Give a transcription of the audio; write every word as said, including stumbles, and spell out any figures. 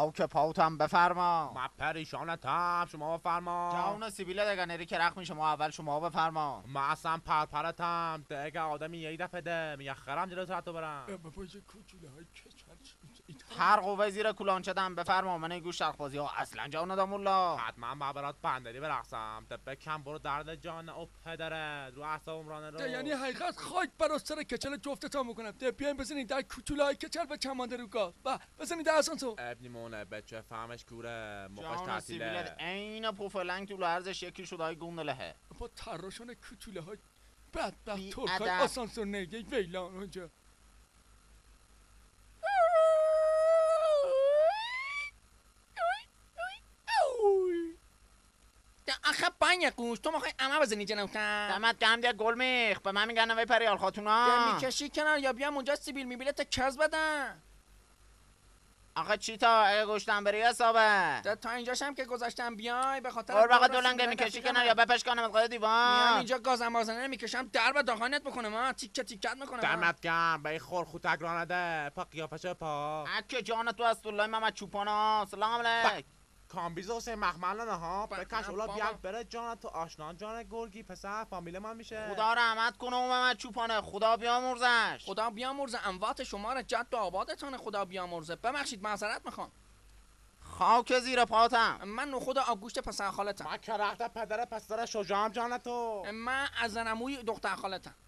خاک پاوتم بفرما. من پریشانتم شما بفرما. جوان سیبیل دیگه نری که رخ می شما اول شما بفرما. من اصلا پرپرتم دیگه آدمی یه دفعه ده میگه خرم جلو تو برم. بابا یه کوچوله های کچل هر قوه زیر کلانچه دم بفرما. من این گوش شرخبازی ها اصلا جان دامولا. حتما من برات بندری برقصم دبه کم برو درد جان او پدره رو احسا عمرانه رو. یعنی حقیقت خاک برا سر کچل جفتتان میکنم. ده بیاین بزنید در کوچوله های کچل و چمانده رو گاز و بزنید در آسانسور. ابنی مونه بچه فهمش کوره موقعش جان سیبیل تعطیله. عین پوفلنگ تو لرزش یکی شده های گوندلهه. با تراشان کوچوله های بدبخت بی ترکای ادب. آسانسور نگه ویلان اونجا. آخه پنج گوش تو میخوای اما بزنی جنوتن دمت گرم دیگه گل میخ به من میگن نوی پریال خاتونا. میکشی کنار یا بیام اونجا سیبیل میبیله تا کز بدن. آخه چی تا اگه گوشتن بری حسابه. ده تا اینجاش هم که گذاشتم بیای به خاطر اور بقا بار دولنگه سیبیلت میکشی دفعه کنار یا بپش کنم از قید میام دیوان. اینجا گازم بازنه میکشم در به داخانت میکنه ما تیکه تیکت میکنه دمت گرم به این خور خوتک رانه ده پا قیافشه پا. اکه جان تو از الله محمد چوپانا. سلام علیک. کامبیز حسین مخملانه ها با- بکش اولا بابا. بیاد بره جان تو آشنا جان گرگی پسر فامیل من میشه. خدا رحمت کنه اون محمد چوپانه. خدا بیامرزش. خدا بیامرزه اموات شما را جد و آبادتانه. خدا بیامرزه. ببخشید معذرت میخوام. خاک زیر پاتم. من نخود آبگوشت پسر خالتم. من کرخت پدر پسر شجاعم جان تو. من از زنموی دختر خالتم.